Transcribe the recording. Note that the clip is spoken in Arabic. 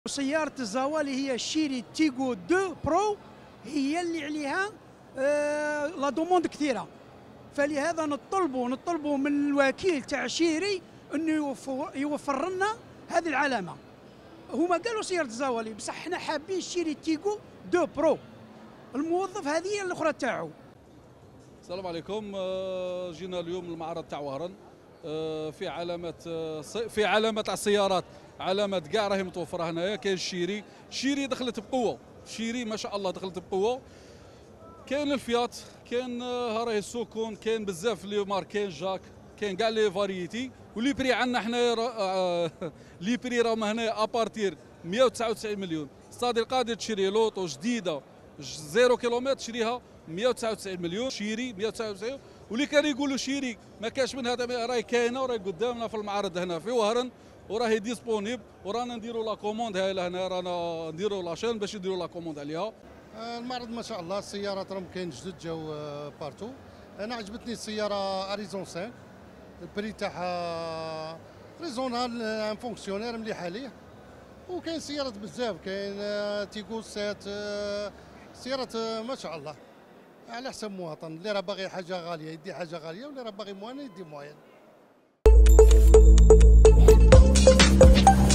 سيارة الزوالي هي شيري تيغو 2 برو، هي اللي عليها لا دوموند كثيرة، فلهذا نطلبوا من الوكيل تاع شيري انه يوفر لنا هذه العلامة. هما قالوا سيارة الزوالي، بصح حنا حابين شيري تيغو 2 برو. الموظف هذه هي الاخرى تاعو. السلام عليكم. جينا اليوم المعرض تاع وهران، في علامات على السيارات، علامات كاع راهي متوفره هنايا. كاين شيري دخلت بقوه، شيري ما شاء الله دخلت بقوه. كاين الفيات، كاين راهي السوكون، كاين بزاف لي مارك، كاين جاك، كاين كاع لي فاريتي. ولي بري عندنا حنايا لي بري راهم هنايا ابارتير 199 مليون. الصادي القادر تشري لوطو جديده 0 كيلومتر تشريها 199 مليون. شيري 199. واللي كانوا يقولوا شيري ما كاش من هذا، راهي كاينه وراهي قدامنا في المعرض هنا في وهران، وراهي ديسبونيبل، ورانا نديروا لا كوموند هاي لهنا، رانا نديروا لاشين باش نديروا لا كوموند عليها. المعرض ما شاء الله السيارات راهم كاين جدد جاو بارتو. انا عجبتني السياره اريزون 5، البري تاعها ريزونال، ان فونكسيونير مليح عليه. وكاين سيارات بزاف، كاين تيغو 7، سيارات ما شاء الله على حسب مواطن. اللي راه باغي حاجه غاليه يدي حاجه غاليه، واللي راه باغي موانه يدي موان.